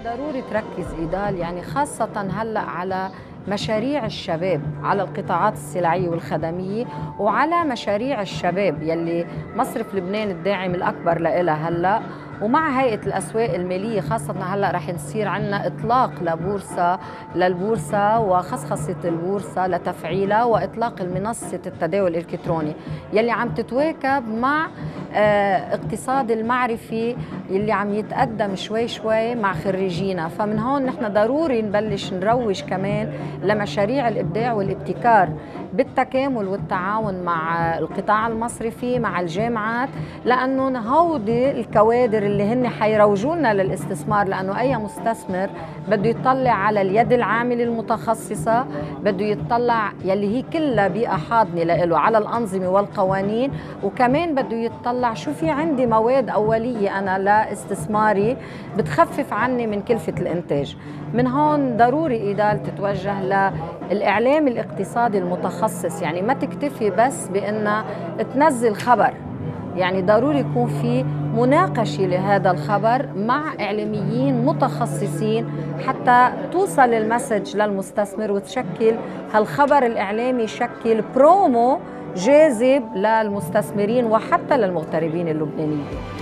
ضروري تركز إيدال، يعني خاصة هلأ على مشاريع الشباب، على القطاعات السلعية والخدمية، وعلى مشاريع الشباب يلي مصرف لبنان الداعم الأكبر لها هلأ، ومع هيئة الأسواق المالية خاصة هلأ رح نصير عنا إطلاق للبورصة وخصخصة البورصة لتفعيلها وإطلاق المنصة التداول الإلكتروني يلي عم تتواكب مع اقتصاد المعرفي يلي عم يتقدم شوي شوي مع خريجينا. فمن هون نحن ضروري نبلش نروج كمان لمشاريع الإبداع والابتكار بالتكامل والتعاون مع القطاع المصرفي مع الجامعات، لأنه هودي الكوادر اللي هن حيروجوا لنا للاستثمار، لأنه أي مستثمر بده يطلع على اليد العاملة المتخصصة، بده يطلع يلي هي كلها بيئة حاضنة له على الأنظمة والقوانين، وكمان بده يطلع شو في عندي مواد أولية أنا لاستثماري بتخفف عني من كلفة الإنتاج. من هون ضروري إيدال تتوجه للإعلام الاقتصادي المتخصص، يعني ما تكتفي بس بأنها تنزل خبر، يعني ضروري يكون في مناقشة لهذا الخبر مع إعلاميين متخصصين حتى توصل المسج للمستثمر وتشكل هالخبر الإعلامي يشكل برومو جاذب للمستثمرين وحتى للمغتربين اللبنانيين.